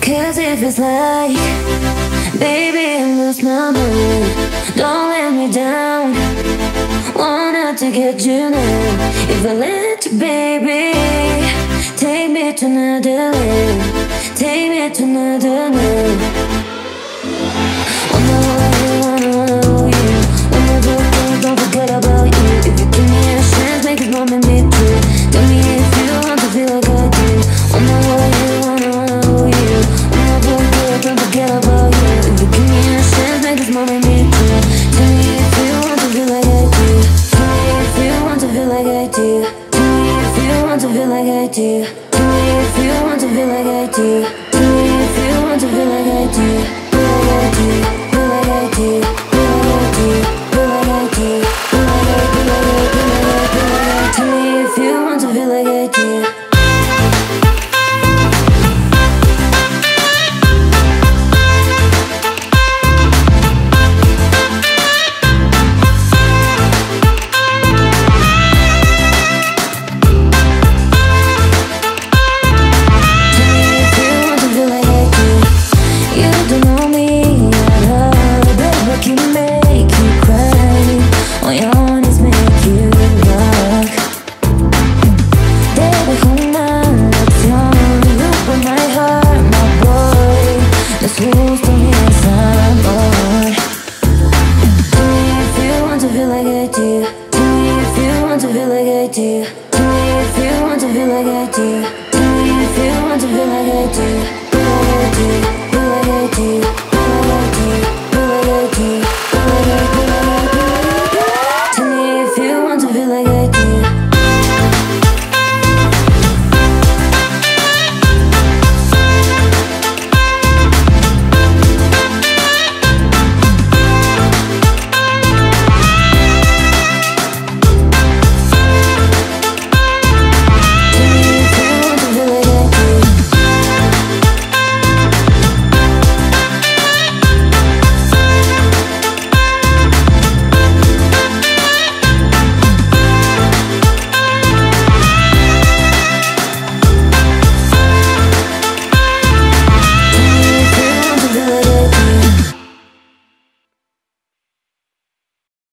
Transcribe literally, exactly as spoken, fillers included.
Cause if it's like, baby, I lost my mind. Don't let me down, wanted to get you now. If I let you, baby, take me to another land, take me to another land. Wanna hold you, wanna, wanna hold you, wanna do things, don't forget about you. If you give me a chance, make it moment me too. Tell me if you want to feel like I do. Wanna hold you, wanna, wanna hold you, wanna do things, don't forget about you. If you give me a chance, make this moment me too. Tell me if you want to feel like I do. Tell me if you want to feel like I do. Tell me if you want to feel like I do. Tell me if you want to feel like I do. Tell me if you want to feel like I do. Feel like I do. Feel like I do. Feel like I do. Feel like I do. Feel like I do. Feel like I do. Feel like I do. Tell me if you want to feel like I do. Feel like I do, feel like I do, feel like I do.